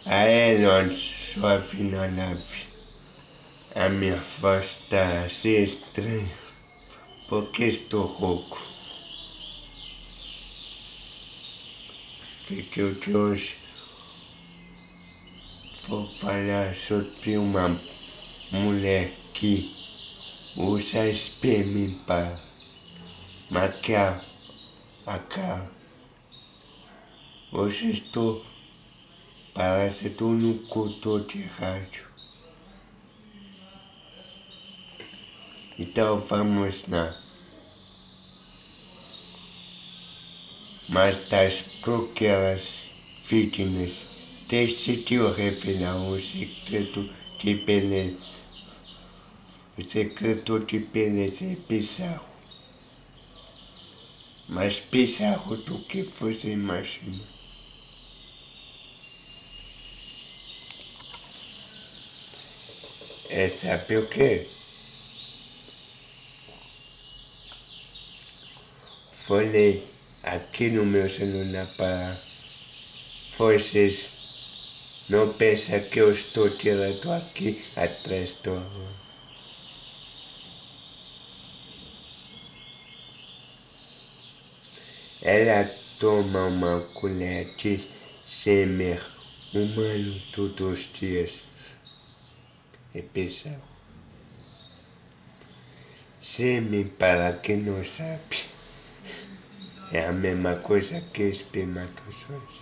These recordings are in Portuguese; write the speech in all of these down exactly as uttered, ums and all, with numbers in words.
A Elon só afinal nave. A minha voz está assim estranha porque estou rouco. Fiquei que hoje vou falar sobre uma mulher que usa espelho para maquiar a cara. Hoje estou, parece que estou no culto de rádio. Então vamos lá. Mas das coqueiras fitness decidiu revelar um segredo de beleza. O segredo de beleza é bizarro. Mais bizarro do que você imagina. É sabe o quê? Falei aqui no meu celular para vocês não pensam que eu estou tirando aqui atrás do arroz. Ela toma uma colher de sêmen humano todos os dias. É bizarro. Sêmen, para quem não sabe, é a mesma coisa que espermatozoide.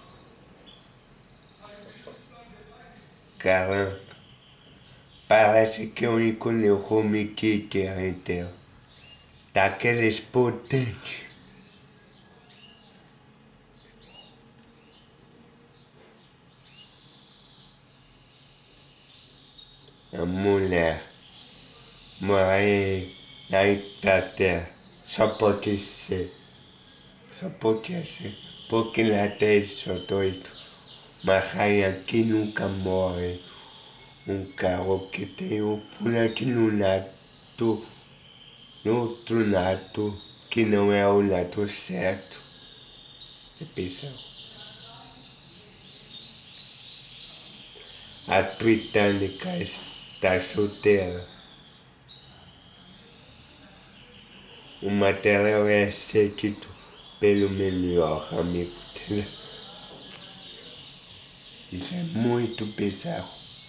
Caramba, parece que eu encolhi o home theater inteiro. Daqueles potentes. A mulher mora na Inglaterra, só pode ser, só pode ser, porque lá tem só doido. Uma rainha que nunca morre, um carro que tem um volante no lado, no outro lado, que não é o lado certo. É bizarro. A britânica está solteira. O material é cedido pelo melhor amigo dela. Isso é muito bizarro.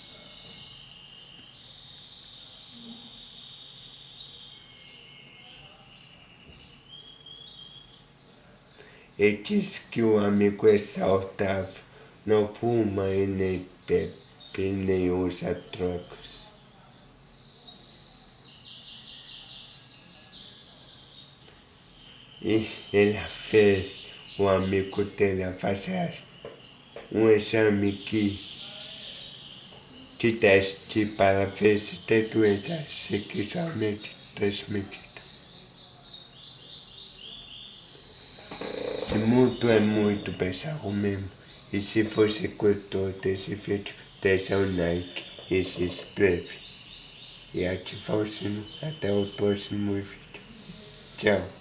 Ele diz que o amigo é saudável, não fuma e nem bebe, nem usa drogas. E ele fez o amigo dele fazer um exame que de teste para ver se tem doença sexualmente transmitida. Esse mundo é muito bizarro mesmo. E se você gostou desse vídeo, deixa um like e se inscreve. E ativa o sino. Até o próximo vídeo. Tchau.